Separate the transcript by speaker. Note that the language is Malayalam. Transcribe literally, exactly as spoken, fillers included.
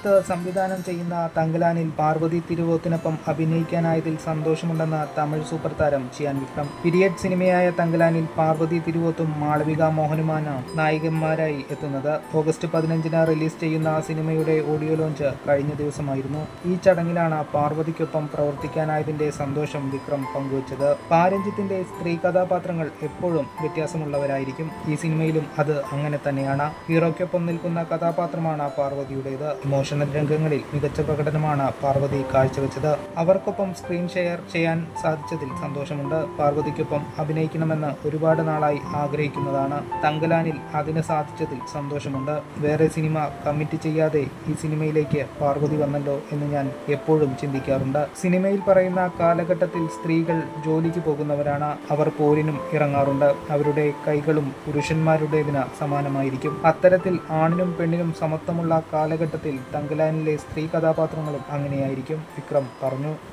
Speaker 1: രഞ്ജിത്ത് സംവിധാനം ചെയ്യുന്ന തങ്കലാനിൽ പാർവതി തിരുവോത്തിനൊപ്പം അഭിനയിക്കാനായതിൽ സന്തോഷമുണ്ടെന്ന് തമിഴ് സൂപ്പർ താരം ചിയാൻ വിക്രം. പീരിയഡ് സിനിമയായ തങ്കലാനിൽ പാർവതി തിരുവോത്തും മാളവിക മോഹനുമാണ് നായികന്മാരായി എത്തുന്നത്. ഓഗസ്റ്റ് പതിനഞ്ചിന് റിലീസ് ചെയ്യുന്ന സിനിമയുടെ ഓഡിയോ ലോഞ്ച് കഴിഞ്ഞ ദിവസമായിരുന്നു. ഈ ചടങ്ങിലാണ് പാർവതിക്കൊപ്പം പ്രവർത്തിക്കാനായതിന്റെ സന്തോഷം വിക്രം പങ്കുവച്ചത്. പാരഞ്ജിത്തിന്റെ സ്ത്രീ കഥാപാത്രങ്ങൾ എപ്പോഴും വ്യത്യാസമുള്ളവരായിരിക്കും. ഈ സിനിമയിലും അത് അങ്ങനെ തന്നെയാണ്. ഹീറോയ്ക്കൊപ്പം നിൽക്കുന്ന കഥാപാത്രമാണ് പാർവതിയുടേത്. ഇമോഷണൽ രംഗങ്ങളിൽ മികച്ച പ്രകടനമാണ് പാർവതി കാഴ്ചവെച്ചത്. അവർക്കൊപ്പം സ്ക്രീൻ ഷെയർ ചെയ്യാൻ സാധിച്ചതിൽ സന്തോഷമുണ്ട്. പാർവതിക്കൊപ്പം അഭിനയിക്കണമെന്ന് ഒരുപാട് നാളായി ആഗ്രഹിക്കുന്നതാണ്. തങ്കലാനിൽ അതിന് സാധിച്ചതിൽ സന്തോഷമുണ്ട്. വേറെ സിനിമ കമ്മിറ്റ് ചെയ്യാതെ ഈ സിനിമയിലേക്ക് പാർവതി വന്നല്ലോ എന്ന് ഞാൻ എപ്പോഴും ചിന്തിക്കാറുണ്ട്. സിനിമയിൽ പറയുന്ന കാലഘട്ടത്തിൽ സ്ത്രീകൾ ജോലിക്ക് പോകുന്നവരാണ്. അവർ പോരിനും ഇറങ്ങാറുണ്ട്. അവരുടെ കൈകളും പുരുഷന്മാരുടേതിന് സമാനമായിരിക്കും. അത്തരത്തിൽ ആണിനും പെണ്ണിനും സമത്വമുള്ള കാലഘട്ടത്തിൽ തങ്കലാനിലെ സ്ത്രീ കഥാപാത്രങ്ങളും അങ്ങനെയായിരിക്കും, വിക്രം പറഞ്ഞു.